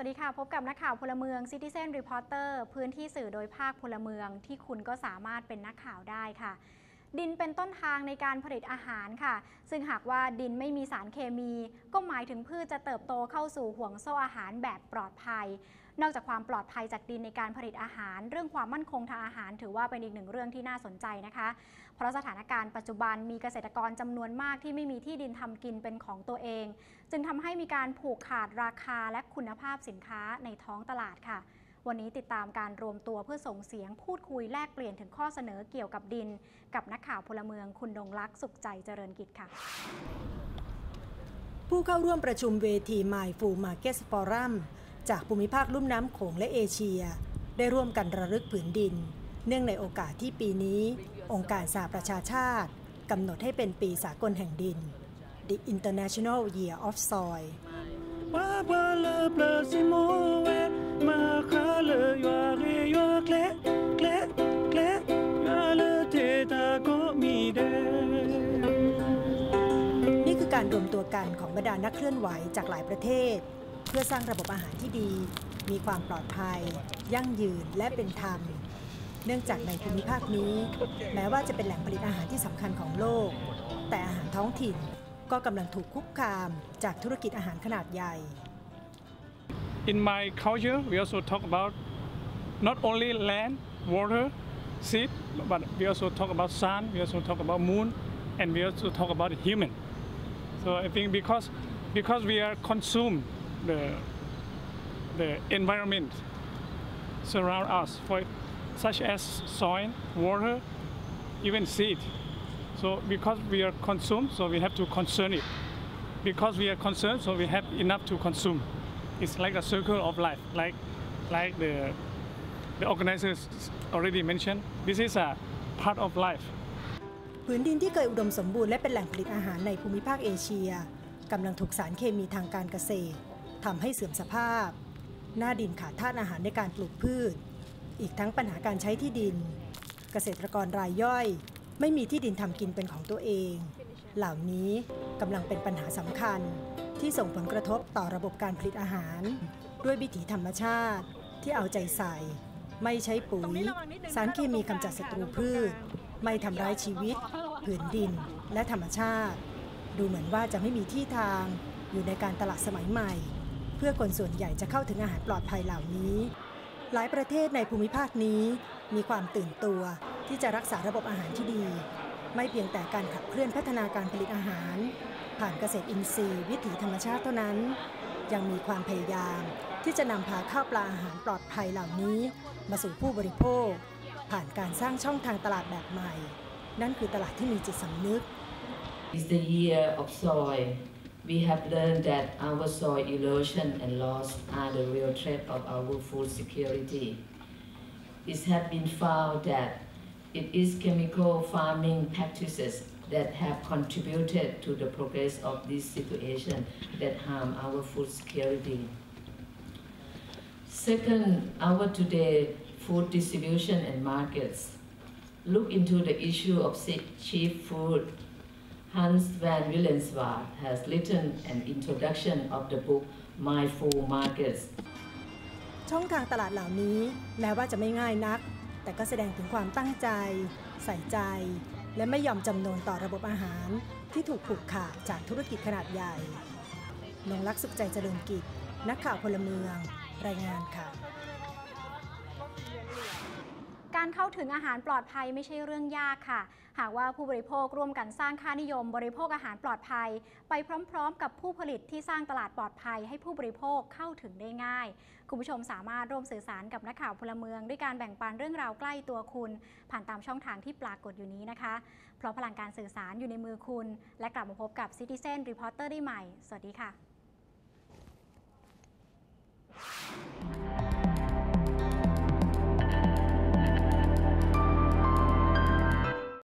วัสดีค่ะพบกับนักข่าวพลเมือง Citizen Reporter พื้นที่สื่อโดยภาคพลเมืองที่คุณก็สามารถเป็นนักข่าวได้ค่ะดินเป็นต้นทางในการผลิตอาหารค่ะซึ่งหากว่าดินไม่มีสารเคมีก็หมายถึงพืชจะเติบโตเข้าสู่ห่วงโซ่อาหารแบบปลอดภัยนอกจากความปลอดภัยจากดินในการผลิตอาหารเรื่องความมั่นคงทางอาหารถือว่าเป็นอีกหนึ่งเรื่องที่น่าสนใจนะคะเพราะสถานการณ์ปัจจุบันมีเกษตรกรจำนวนมากที่ไม่มีที่ดินทำกินเป็นของตัวเองจึงทำให้มีการผูกขาดราคาและคุณภาพสินค้าในท้องตลาดค่ะวันนี้ติดตามการรวมตัวเพื่อส่งเสียงพูดคุยแลกเปลี่ยนถึงข้อเสนอเกี่ยวกับดินกับนักข่าวพลเมืองคุณดงลักษณ์สุขใจเจริญกิจค่ะผู้เข้าร่วมประชุมเวที Mindful Markets Forum จากภูมิภาคลุ่มน้ำโขงและเอเชียได้ร่วมกันระลึกผืนดินเนื่องในโอกาสที่ปีนี้องค์การสหประชาชาติกำหนดให้เป็นปีสากลแห่งดิน The International Year of Soilนี่คือการรวมตัวกันของบรรดานักเคลื่อนไหวจากหลายประเทศเพื่อสร้างระบบอาหารที่ดีมีความปลอดภัยยั่งยืนและเป็นธรรมเนื่องจากในภูมิภาคนี้แม้ว่าจะเป็นแหล่งผลิตอาหารที่สำคัญของโลกแต่อาหารท้องถิ่นก็กำลังถูกคุกคามจากธุรกิจอาหารขนาดใหญ่ In my culture, we also talk about not only land, water, seed, but we also talk about sun, we also talk about moon, and we also talk about human. So I think because we are consume the environment surround us, such as soil, water, even seed. So because we are consumed, so we have to concern it. Because we are concerned, so we have enough to consume. It's like a circle of life, like the organizers already mentioned. This is a part of life. ผืนดินที่เคยอุดมสมบูรณ์และเป็นแหล่งผลิตอาหารในภูมิภาคเอเชียกำลังถูกสารเคมีทางการเกษตรทำให้เสื่อมสภาพหน้าดินขาดธาตุอาหารในการปลูกพืชอีกทั้งปัญหาการใช้ที่ดินเกษตรกรรายย่อยไม่มีที่ดินทำกินเป็นของตัวเองเหล่านี้กำลังเป็นปัญหาสำคัญที่ส่งผลกระทบต่อระบบการผลิตอาหารด้วยวิถีธรรมชาติที่เอาใจใส่ไม่ใช้ปุ๋ยสารเคมีกำจัดศัตรูพืชไม่ทำร้ายชีวิตผืนดินและธรรมชาติดูเหมือนว่าจะไม่มีที่ทางอยู่ในการตลาดสมัยใหม่เพื่อคนส่วนใหญ่จะเข้าถึงอาหารปลอดภัยเหล่านี้หลายประเทศในภูมิภาคนี้มีความตื่นตัวที่จะรักษาระบบอาหารที่ดีไม่เพียงแต่การขับเคลื่อนพัฒนาการผลิตอาหารผ่านเกษตรอินทรีย์วิถีธรรมชาติเท่านั้นยังมีความพยายามที่จะนำพาข้าวปลาอาหารปลอดภัยเหล่านี้มาสู่ผู้บริโภคผ่านการสร้างช่องทางตลาดแบบใหม่นั่นคือตลาดที่มีจิตสำนึก It's the year of soil. We have learned that our soil erosion and loss are the real threat of our food security. It has been found that it is chemical farming practices that have contributed to the progress of this situation that harm our food security. Second, our today food distribution and markets. Look into the issue of cheap food. Hans van Willenswaard has written an introduction of the book Mindful Markets. ช่องทางตลาดเหล่านี้แม้ว่าจะไม่ง่ายนักแต่ก็แสดงถึงความตั้งใจใส่ใจและไม่ยอมจำนนต่อระบบอาหารที่ถูกผูกขาดจากธุรกิจขนาดใหญ่นงลักษณ์สุขใจเจริญกิจนักข่าวพลเมืองรายงานค่ะการเข้าถึงอาหารปลอดภัยไม่ใช่เรื่องยากค่ะหากว่าผู้บริโภคร่วมกันสร้างค่านิยมบริโภคอาหารปลอดภัยไปพร้อมๆกับผู้ผลิตที่สร้างตลาดปลอดภัยให้ผู้บริโภคเข้าถึงได้ง่ายคุณผู้ชมสามารถร่วมสื่อสารกับนักข่าวพลเมืองด้วยการแบ่งปันเรื่องราวใกล้ตัวคุณผ่านตามช่องทางที่ปรากฏอยู่นี้นะคะเพราะพลังการสื่อสารอยู่ในมือคุณและกลับมาพบกับ Citizen Reporter ได้ใหม่สวัสดีค่ะ